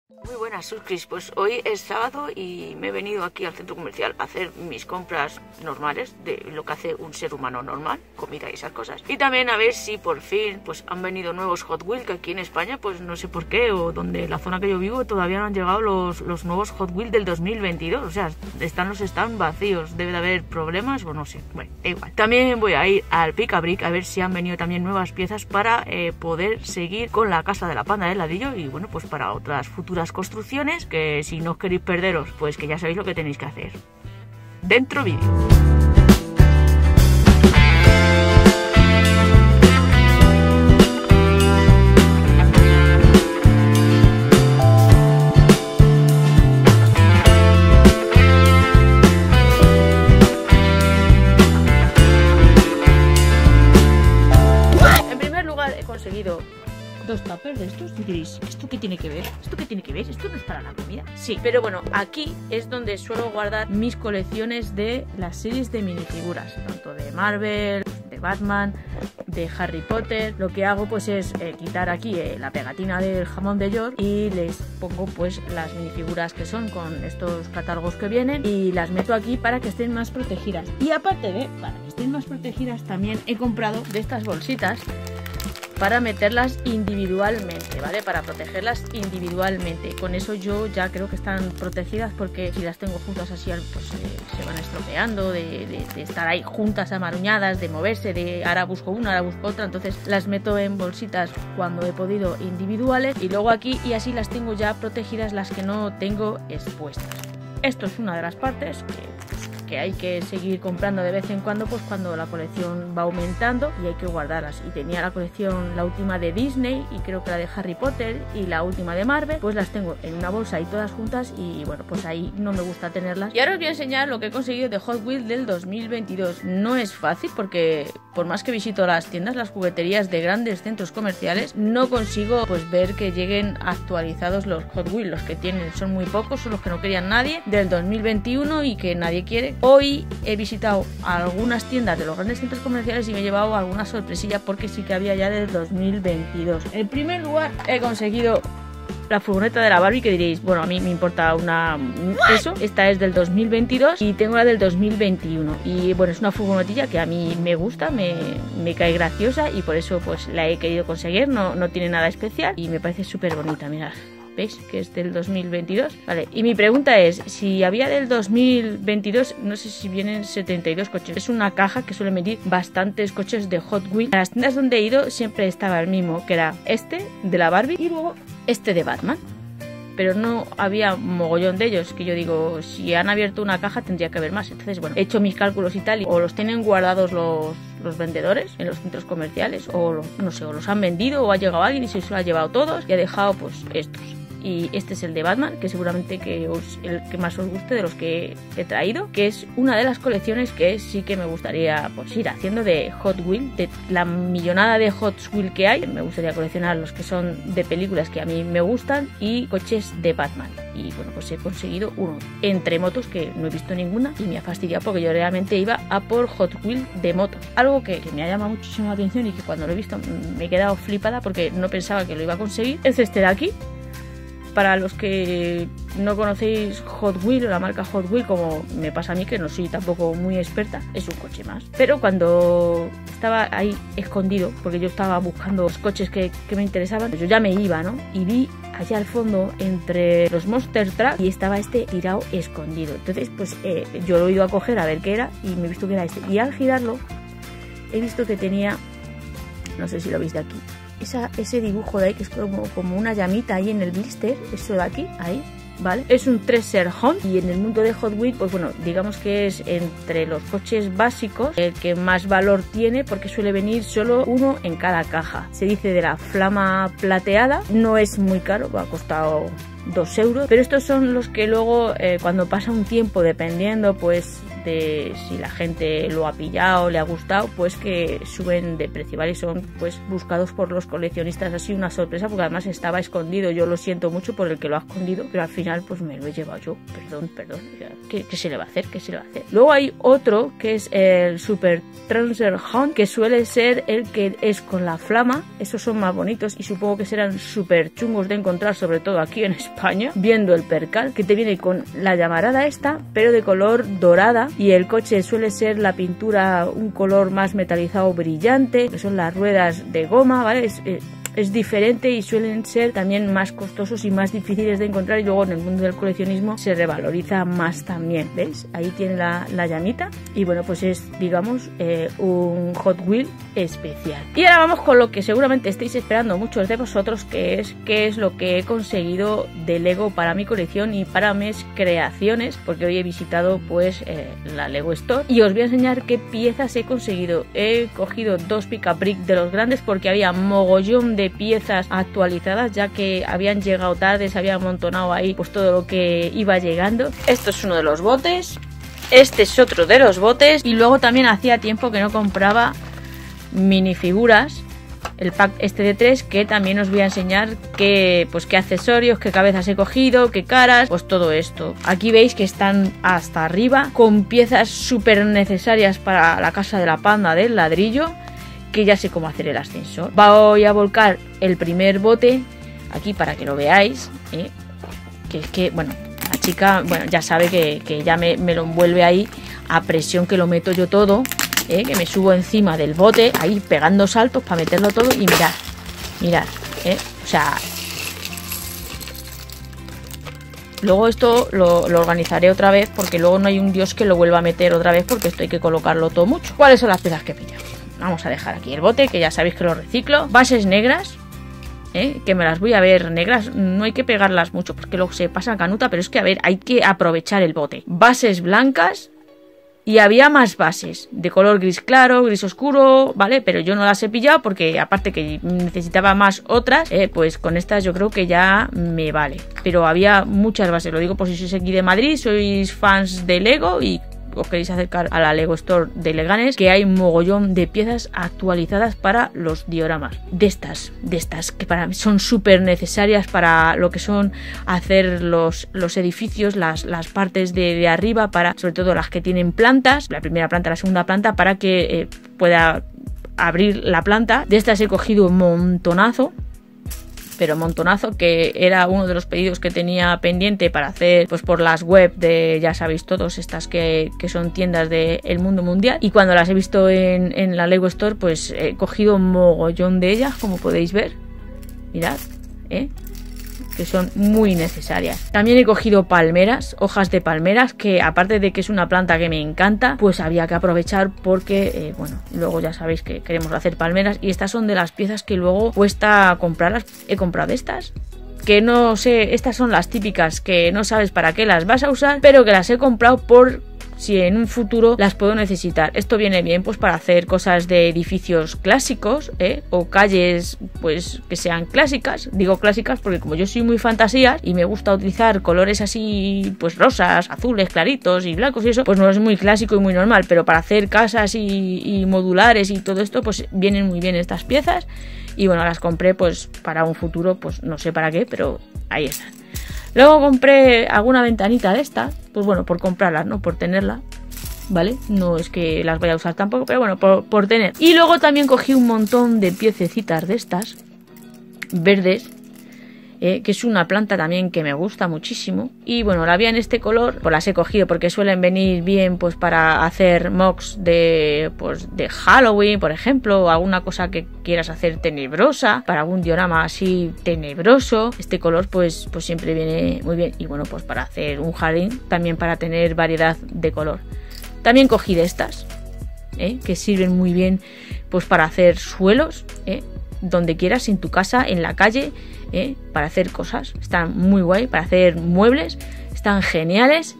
Muy buenas, Suscris. Pues hoy es sábado y me he venido aquí al centro comercial a hacer mis compras normales de lo que hace un ser humano normal, comida y esas cosas. Y también a ver si por fin pues han venido nuevos Hot Wheels, que aquí en España pues no sé por qué, o donde la zona que yo vivo todavía no han llegado los nuevos Hot Wheels del 2022. O sea, están vacíos, debe de haber problemas o no sé. Bueno, da igual. También voy a ir al Picabric a ver si han venido también nuevas piezas para poder seguir con la casa de la panda de ladrillo y bueno, pues para otras futuras construcciones, que si no os queréis perderos, pues que ya sabéis lo que tenéis que hacer. Dentro vídeo. En primer lugar he conseguido dos tuppers de estos. Y diréis, ¿esto qué tiene que ver? ¿Esto qué tiene que ver? ¿Esto no es para la comida? Sí, pero bueno, aquí es donde suelo guardar mis colecciones de las series de minifiguras, tanto de Marvel, de Batman, de Harry Potter. Lo que hago pues es quitar aquí la pegatina del jamón de York y les pongo pues las minifiguras que son con estos catálogos que vienen y las meto aquí para que estén más protegidas. Y aparte de para que estén más protegidas, también he comprado de estas bolsitas para meterlas individualmente, ¿vale? Para protegerlas individualmente. Con eso yo ya creo que están protegidas, porque si las tengo juntas así, pues se van estropeando, de estar ahí juntas, amaruñadas, de moverse, de ahora busco una, ahora busco otra. Entonces las meto en bolsitas cuando he podido individuales y luego aquí, y así las tengo ya protegidas las que no tengo expuestas. Esto es una de las partes que hay que seguir comprando de vez en cuando, pues cuando la colección va aumentando y hay que guardarlas. Y tenía la colección, la última de Disney y creo que la de Harry Potter y la última de Marvel, pues las tengo en una bolsa y todas juntas y bueno, pues ahí no me gusta tenerlas. Y ahora os voy a enseñar lo que he conseguido de Hot Wheels del 2022. No es fácil porque por más que visito las tiendas, las jugueterías de grandes centros comerciales, no consigo pues ver que lleguen actualizados los Hot Wheels. Los que tienen son muy pocos, son los que no querían nadie del 2021 y que nadie quiere. Hoy he visitado algunas tiendas de los grandes centros comerciales y me he llevado alguna sorpresilla porque sí que había ya del 2022. En primer lugar he conseguido la furgoneta de la Barbie, que diréis, bueno, a mí me importa eso. Esta es del 2022 y tengo la del 2021 y bueno, es una furgonetilla que a mí me gusta, me cae graciosa y por eso pues la he querido conseguir. No tiene nada especial y me parece súper bonita, mirad. ¿Veis? Que es del 2022. Vale, y mi pregunta es, si había del 2022, no sé si vienen 72 coches. Es una caja que suele medir bastantes coches de Hot Wheels. En las tiendas donde he ido siempre estaba el mismo, que era este de la Barbie y luego este de Batman. Pero no había mogollón de ellos, que yo digo, si han abierto una caja tendría que haber más. Entonces, bueno, he hecho mis cálculos y tal, o los tienen guardados los vendedores en los centros comerciales, o no sé, o los han vendido, o ha llegado alguien y se los ha llevado todos y ha dejado pues estos. Y este es el de Batman, que seguramente que el que más os guste de los que he traído, que es una de las colecciones que sí que me gustaría pues ir haciendo de Hot Wheels, de la millonada de Hot Wheels que hay. Me gustaría coleccionar los que son de películas que a mí me gustan y coches de Batman. Y bueno, pues he conseguido uno entre motos, que no he visto ninguna y me ha fastidiado porque yo realmente iba a por Hot Wheels de motos. Algo que me ha llamado muchísimo la atención y que cuando lo he visto me he quedado flipada porque no pensaba que lo iba a conseguir. Es este de aquí. Para los que no conocéis Hot Wheels o la marca Hot Wheels, como me pasa a mí, que no soy tampoco muy experta, es un coche más. Pero cuando estaba ahí escondido, porque yo estaba buscando los coches que me interesaban, pues yo ya me iba, ¿no? Y vi allá al fondo, entre los Monster Truck, y estaba este tirado escondido. Entonces, pues yo lo he ido a coger a ver qué era y me he visto que era este. Y al girarlo, he visto que tenía, no sé si lo veis de aquí, ese dibujo de ahí, que es como una llamita ahí en el blister, eso de aquí, ahí, ¿vale? Es un Treasure Hunt y en el mundo de Hot Wheels, pues bueno, digamos que es entre los coches básicos el que más valor tiene, porque suele venir solo uno en cada caja. Se dice de la flama plateada, no es muy caro, ha costado 2 euros, pero estos son los que luego cuando pasa un tiempo, dependiendo pues si la gente lo ha pillado, le ha gustado, pues que suben de precio, ¿vale? Son pues buscados por los coleccionistas, así una sorpresa, porque además estaba escondido. Yo lo siento mucho por el que lo ha escondido, pero al final pues me lo he llevado yo. Perdón. ¿Qué se le va a hacer? Luego hay otro que es el Super Transer Hunt, que suele ser el que es con la flama. Esos son más bonitos y supongo que serán súper chungos de encontrar, sobre todo aquí en España, viendo el percal, que te viene con la llamarada esta, pero de color dorada, y el coche suele ser la pintura un color más metalizado brillante, que son las ruedas de goma, ¿vale? Es diferente y suelen ser también más costosos y más difíciles de encontrar, y luego en el mundo del coleccionismo se revaloriza más también, ¿veis? Ahí tiene la llamita y bueno, pues es, digamos, un Hot Wheel especial. Y ahora vamos con lo que seguramente estáis esperando muchos de vosotros, que es qué es lo que he conseguido de Lego para mi colección y para mis creaciones, porque hoy he visitado pues la Lego Store y os voy a enseñar qué piezas he conseguido. He cogido 2 pick-a-brick de los grandes porque había mogollón de piezas actualizadas, ya que habían llegado tarde, se había amontonado ahí pues todo lo que iba llegando. Esto es uno de los botes, este es otro de los botes, y luego también hacía tiempo que no compraba minifiguras, el pack este de 3, que también os voy a enseñar qué accesorios, qué cabezas he cogido, qué caras, pues todo esto. Aquí veis que están hasta arriba con piezas súper necesarias para la casa de la panda del ladrillo, que ya sé cómo hacer el ascensor. Voy a volcar el primer bote aquí para que lo veáis, que es que, bueno, la chica, bueno, ya sabe que ya me lo envuelve ahí a presión, que lo meto yo todo, que me subo encima del bote, ahí pegando saltos para meterlo todo, y mirad, o sea, luego esto lo organizaré otra vez, porque luego no hay un dios que lo vuelva a meter otra vez, porque esto hay que colocarlo todo mucho. ¿Cuáles son las piezas que pillamos? Vamos a dejar aquí el bote, que ya sabéis que lo reciclo. Bases negras, que me las voy a ver negras. No hay que pegarlas mucho porque luego se pasa canuta, pero es que, a ver, hay que aprovechar el bote. Bases blancas, y había más bases de color gris claro, gris oscuro, ¿vale? Pero yo no las he pillado porque, aparte que necesitaba más otras, pues con estas yo creo que ya me vale. Pero había muchas bases, lo digo por si sois aquí de Madrid, sois fans de Lego y os queréis acercar a la Lego Store de Leganés, que hay mogollón de piezas actualizadas para los dioramas. De estas que para mí son súper necesarias para lo que son hacer los edificios, las partes de arriba, para sobre todo las que tienen plantas, la primera planta, la segunda planta, para que pueda abrir la planta. De estas he cogido un montonazo, pero montonazo, que era uno de los pedidos que tenía pendiente para hacer pues por las web de, ya sabéis todos, estas que son tiendas del mundo mundial, y cuando las he visto en la Lego Store pues he cogido un mogollón de ellas, como podéis ver, mirad, que son muy necesarias. También he cogido palmeras, hojas de palmeras, que aparte de que es una planta que me encanta, pues había que aprovechar porque, bueno, luego ya sabéis que queremos hacer palmeras, y estas son de las piezas que luego cuesta comprarlas. He comprado estas, que no sé, estas son las típicas que no sabes para qué las vas a usar, pero que las he comprado por si en un futuro las puedo necesitar. Esto viene bien pues para hacer cosas de edificios clásicos, o calles pues que sean clásicas. Digo clásicas porque como yo soy muy fantasía y me gusta utilizar colores así pues rosas, azules, claritos y blancos y eso, pues no es muy clásico y muy normal, pero para hacer casas y modulares y todo esto pues vienen muy bien estas piezas. Y bueno, las compré pues para un futuro, pues no sé para qué, pero ahí están. Luego compré alguna ventanita de esta, pues bueno, por comprarlas, no por tenerla, ¿vale? No es que las vaya a usar tampoco, pero bueno, por tener. Y luego también cogí un montón de piececitas de estas, verdes, que es una planta también que me gusta muchísimo. Y bueno, la había en este color, pues las he cogido porque suelen venir bien pues para hacer mocks de Halloween, por ejemplo, o alguna cosa que quieras hacer tenebrosa, para algún diorama así tenebroso. Este color pues siempre viene muy bien. Y bueno, pues para hacer un jardín, también para tener variedad de color. También cogí de estas, que sirven muy bien pues para hacer suelos, donde quieras, en tu casa, en la calle, para hacer cosas. Están muy guay, para hacer muebles, están geniales.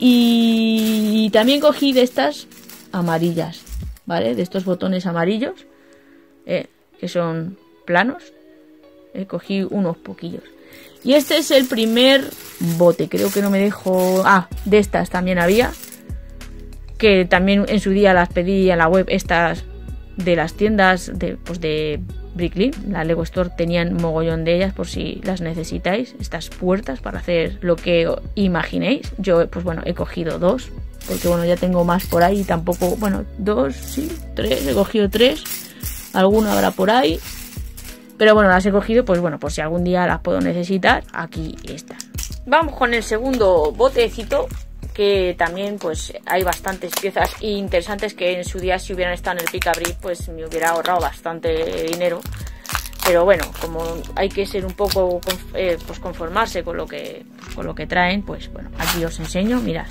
Y también cogí de estas amarillas, ¿vale? De estos botones amarillos, que son planos. Cogí unos poquillos. Y este es el primer bote, creo que no me dejo... Ah, de estas también había, que también en su día las pedí en la web, estas de las tiendas de Bricklink, la Lego Store, tenían mogollón de ellas por si las necesitáis, estas puertas para hacer lo que imaginéis. Yo pues bueno, he cogido 2, porque bueno, ya tengo más por ahí, tampoco, bueno, 2, sí, 3, he cogido 3, alguna habrá por ahí, pero bueno, las he cogido pues bueno, por si algún día las puedo necesitar, aquí están. Vamos con el segundo botecito, que también pues hay bastantes piezas interesantes que en su día, si hubieran estado en el Pick-a-Brick, pues me hubiera ahorrado bastante dinero. Pero bueno, como hay que ser un poco pues conformarse con lo que traen, pues bueno, aquí os enseño, mirad.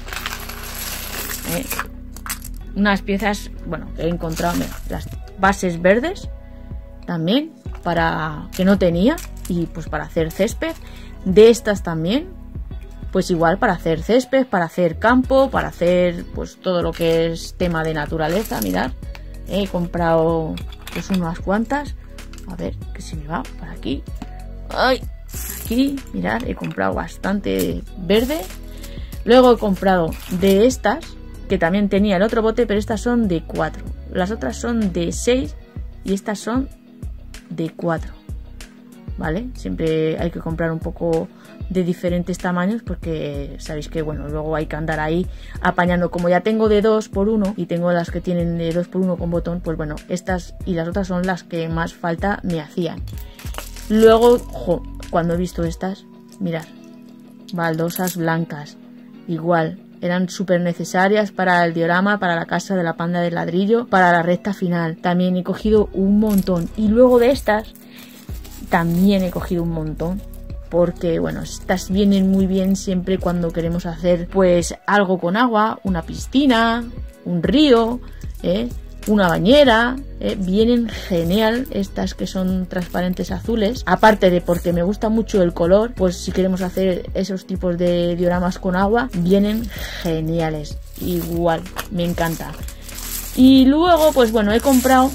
Unas piezas, bueno, que he encontrado, mirad, las bases verdes también, para que no tenía, y pues para hacer césped. De estas también, pues igual para hacer césped, para hacer campo, para hacer pues todo lo que es tema de naturaleza. Mirad, he comprado pues unas cuantas, a ver que se me va por aquí. ¡Ay! Aquí, mirad, he comprado bastante verde. Luego he comprado de estas, que también tenía el otro bote, pero estas son de 4, las otras son de 6 y estas son de 4, ¿vale? Siempre hay que comprar un poco de diferentes tamaños, porque sabéis que bueno, luego hay que andar ahí apañando. Como ya tengo de 2x1 y tengo las que tienen de 2x1 con botón, pues bueno, estas y las otras son las que más falta me hacían. Luego, cuando he visto estas, mirad, baldosas blancas, igual, eran súper necesarias para el diorama, para la casa de la panda de ladrillo, para la recta final. También he cogido un montón. Y luego de estas, también he cogido un montón, porque bueno, estas vienen muy bien siempre cuando queremos hacer pues algo con agua, una piscina, un río, una bañera, vienen genial estas que son transparentes azules. Aparte de porque me gusta mucho el color, pues si queremos hacer esos tipos de dioramas con agua, vienen geniales. Igual, me encanta. Y luego pues bueno, he comprado,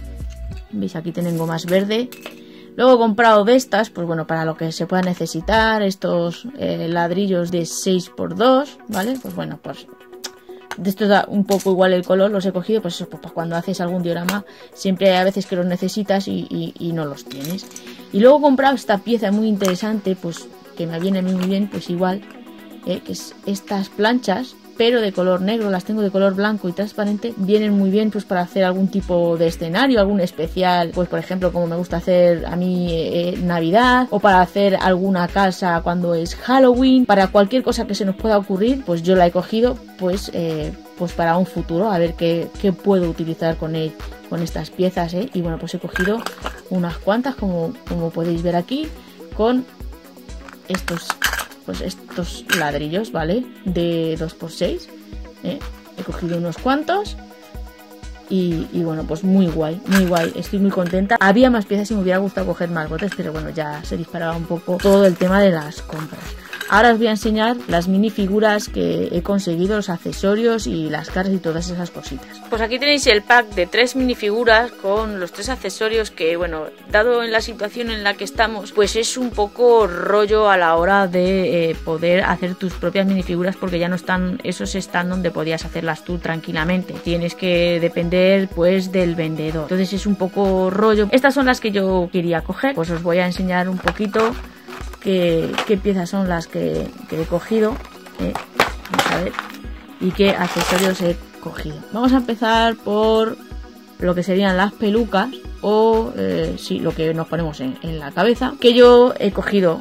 veis aquí tengo más verde. Luego he comprado de estas, pues bueno, para lo que se pueda necesitar, estos ladrillos de 6x2, ¿vale? Pues bueno, pues de estos da un poco igual el color, los he cogido, pues eso, pues cuando haces algún diorama, siempre hay a veces que los necesitas y no los tienes. Y luego he comprado esta pieza muy interesante, pues que me viene muy bien, pues igual, que es estas planchas, pero de color negro, las tengo de color blanco y transparente, vienen muy bien pues para hacer algún tipo de escenario, algún especial, pues por ejemplo como me gusta hacer a mí Navidad, o para hacer alguna casa cuando es Halloween, para cualquier cosa que se nos pueda ocurrir, pues yo la he cogido pues para un futuro, a ver qué puedo utilizar con estas piezas, y bueno, pues he cogido unas cuantas como podéis ver aquí, con estos ladrillos, ¿vale? De 2x6, he cogido unos cuantos y bueno, pues muy guay, estoy muy contenta. Había más piezas y me hubiera gustado coger más botes, pero bueno, ya se disparaba un poco todo el tema de las compras. Ahora os voy a enseñar las minifiguras que he conseguido, los accesorios y las caras y todas esas cositas. Pues aquí tenéis el pack de 3 minifiguras con los 3 accesorios que, bueno, dado en la situación en la que estamos, pues es un poco rollo a la hora de poder hacer tus propias minifiguras, porque ya no están, esos están donde podías hacerlas tú tranquilamente. Tienes que depender pues del vendedor. Entonces es un poco rollo. Estas son las que yo quería coger. Pues os voy a enseñar un poquito qué piezas son las que he cogido, vamos a ver, y qué accesorios he cogido. Vamos a empezar por lo que serían las pelucas, o sí, lo que nos ponemos en la cabeza, que yo he cogido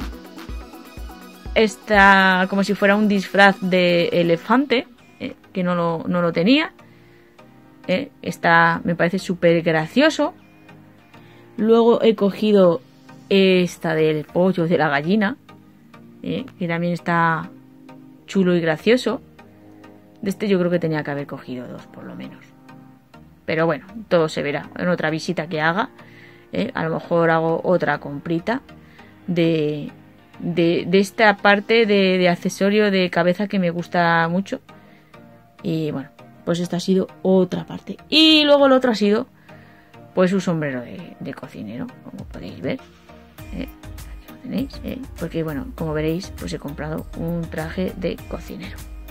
esta como si fuera un disfraz de elefante, que no lo tenía. Esta me parece súper gracioso. Luego he cogido esta del pollo, de la gallina, que también está chulo y gracioso. De este yo creo que tenía que haber cogido 2 por lo menos, pero bueno, todo se verá en otra visita que haga. A lo mejor hago otra comprita de esta parte de accesorio de cabeza que me gusta mucho. Y bueno, pues esta ha sido otra parte. Y luego el otro ha sido pues un sombrero de cocinero, como podéis ver. Aquí lo tenéis, porque bueno, como veréis, pues he comprado un traje de cocinero.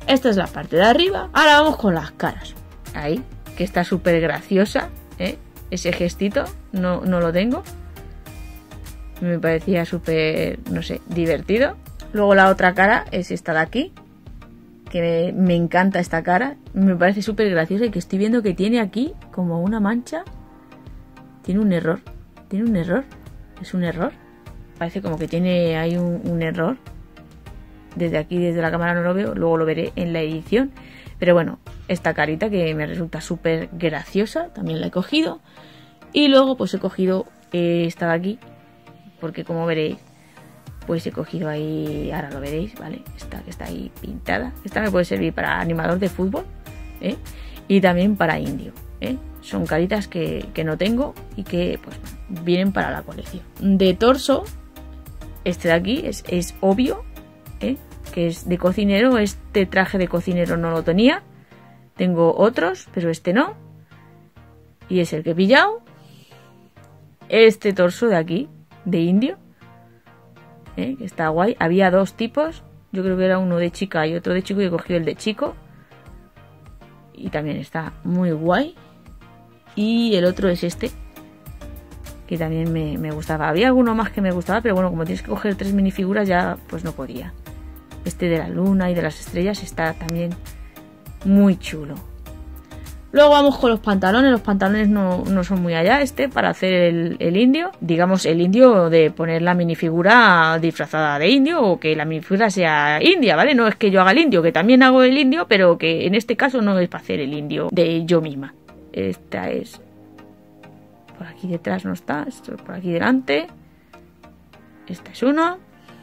Esta es la parte de arriba. Ahora vamos con las caras. Ahí, que está súper graciosa, ¿eh? Ese gestito, no lo tengo. Me parecía súper, no sé, divertido. Luego la otra cara es esta de aquí, que me encanta esta cara. Me parece súper graciosa y que estoy viendo que tiene aquí como una mancha. Tiene un error. ¿Tiene un error? ¿Es un error? Parece como que tiene ahí un error. Desde aquí, desde la cámara no lo veo. Luego lo veré en la edición. Pero bueno, esta carita que me resulta súper graciosa, también la he cogido. Y luego pues he cogido esta de aquí, porque como veréis, pues he cogido ahí, ahora lo veréis, ¿vale? Esta que está ahí pintada. Esta me puede servir para animador de fútbol, ¿eh? Y también para indio, ¿eh? Son caritas que no tengo y que pues vienen para la colección. De torso, este de aquí es obvio, ¿eh? Que es de cocinero. Este traje de cocinero no lo tenía. Tengo otros, pero este no. Y es el que he pillado. Este torso de aquí, de indio, que está guay. Había dos tipos. Yo creo que era uno de chica y otro de chico. Y he cogido el de chico. Y también está muy guay. Y el otro es este, que también me gustaba. Había alguno más que me gustaba, pero bueno, como tienes que coger 3 minifiguras ya pues no podía. Este de la luna y de las estrellas está también muy chulo. Luego vamos con los pantalones. Los pantalones no son muy allá. Para hacer el indio. Digamos el indio de poner la minifigura disfrazada de indio. O que la minifigura sea india, ¿vale? No es que yo haga el indio, que también hago el indio. Pero que en este caso no es para hacer el indio de yo misma. Esta es... Por aquí detrás no está. Esto es por aquí delante. Este es uno.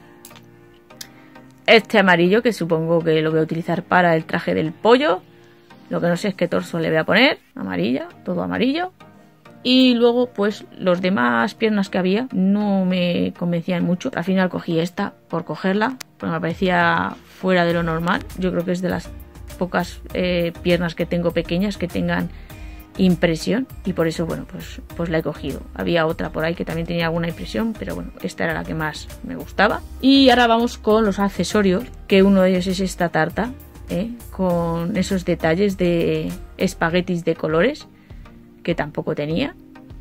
Este amarillo, que supongo que lo voy a utilizar para el traje del pollo. Lo que no sé es qué torso le voy a poner. Amarilla, todo amarillo. Y luego pues los demás piernas que había no me convencían mucho. Al final cogí esta por cogerla, porque me parecía fuera de lo normal. Yo creo que es de las pocas piernas que tengo pequeñas que tengan impresión. Y por eso, bueno, pues la he cogido. Había otra por ahí que también tenía alguna impresión, pero bueno, esta era la que más me gustaba. Y ahora vamos con los accesorios, que uno de ellos es esta tarta, con esos detalles de espaguetis de colores que tampoco tenía,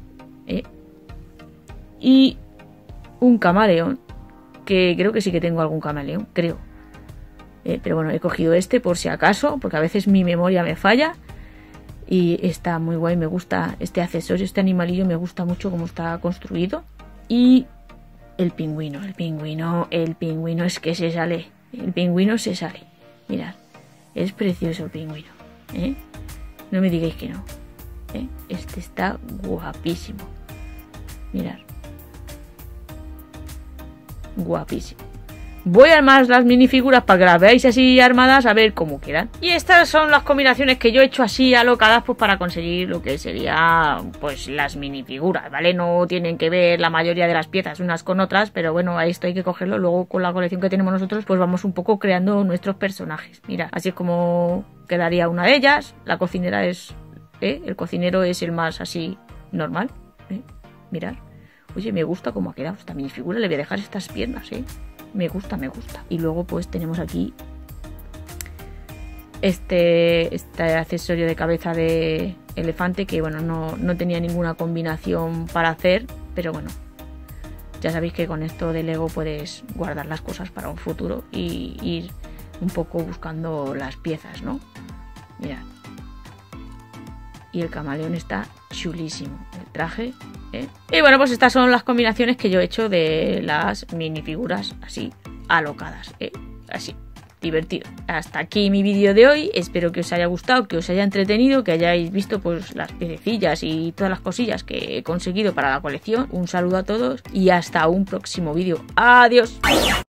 y un camaleón, que creo que sí que tengo algún camaleón, creo, pero bueno, he cogido este por si acaso, porque a veces mi memoria me falla. Y está muy guay, me gusta este accesorio, este animalillo, me gusta mucho cómo está construido. Y el pingüino es que se sale, el pingüino se sale, mirad. Es precioso el pingüino, no me digáis que no, este está guapísimo. Mirad, guapísimo. Voy a armar las minifiguras para que las veáis así armadas, a ver cómo quedan. Y estas son las combinaciones que yo he hecho así alocadas, pues para conseguir lo que sería pues las minifiguras, ¿vale? No tienen que ver la mayoría de las piezas unas con otras, pero bueno, a esto hay que cogerlo. Luego con la colección que tenemos nosotros, pues vamos un poco creando nuestros personajes. Mira, así es como quedaría una de ellas. La cocinera es... el cocinero es el más así normal, mirad. Oye, me gusta cómo ha quedado esta minifigura. Le voy a dejar estas piernas, me gusta. Y luego pues tenemos aquí este accesorio de cabeza de elefante, que bueno, no tenía ninguna combinación para hacer, pero bueno, ya sabéis que con esto de Lego puedes guardar las cosas para un futuro y ir un poco buscando las piezas, ¿no? Mirad. Y el camaleón está chulísimo, el traje, Y bueno, pues estas son las combinaciones que yo he hecho de las minifiguras así alocadas, así, divertido. Hasta aquí mi vídeo de hoy. Espero que os haya gustado, que os haya entretenido, que hayáis visto pues las piececillas y todas las cosillas que he conseguido para la colección. Un saludo a todos y hasta un próximo vídeo. ¡Adiós!